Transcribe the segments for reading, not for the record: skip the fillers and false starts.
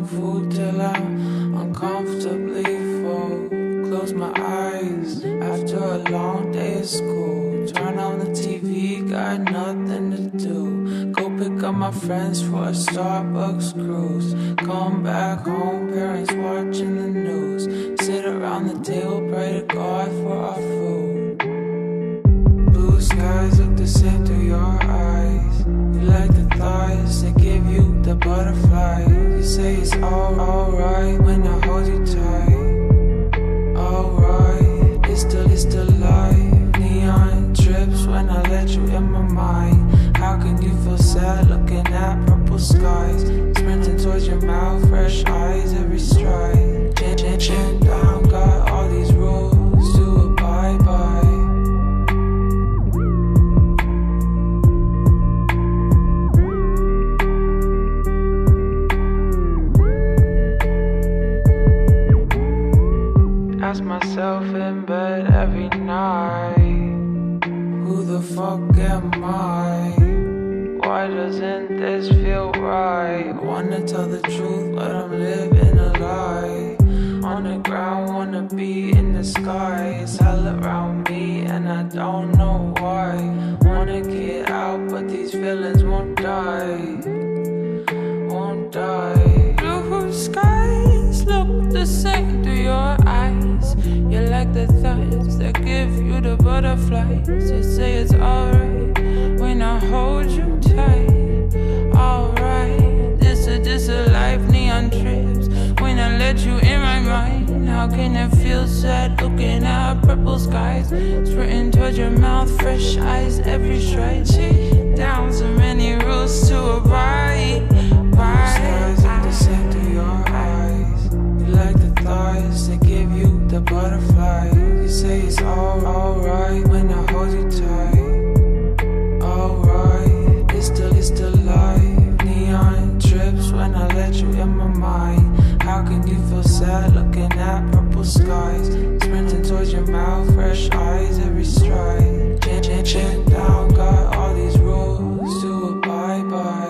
no food till I'm uncomfortably full. Close my eyes after a long day of school. Turn on the TV, got nothing to do. Go pick up my friends for a Starbucks cruise. Come back home, parents watching the news. Sit around the table, pray to God for our food. Blue skies look the same through your eyes. You like the thighs that give you the butterflies. You say it's alright when I hold you tight. Alright, it's the life. Neon trips when I let you in my mind. How can you feel sad looking at purple skies? Sprinting towards your mouth, fresh eyes every stride. Chin down, got all these rules to abide by. Ask myself in bed every night, who the fuck am I? Why doesn't this feel right? Wanna tell the truth, but I'm living a lie. On the ground, wanna be in the sky. It's hell around me and I don't know why. Wanna get out, but these feelings won't die. Won't die. Blue skies look the same through your eyes. You like the thighs that give you the butterflies. You say it's alright when I hold you tight. Alright, this a life, neon trips when I let you in my mind. How can it feel sad looking at purple skies? Sprinting towards your mouth, fresh eyes every stride. Down so many rules to abide by. Skies look the same through your eyes. You like the thighs that give you the butterflies. You say it's alright when I hold you tight. Alright, it's the life. Neon trips when I let you in my mind. How can you feel sad looking at purple skies? Sprinting towards your mouth, fresh eyes every stride. Chin down, got all these rules to abide by.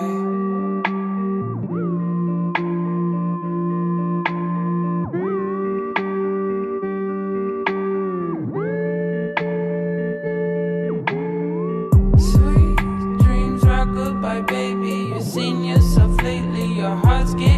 Sweet dreams are goodbye, baby. You've seen yourself lately. Your heart's getting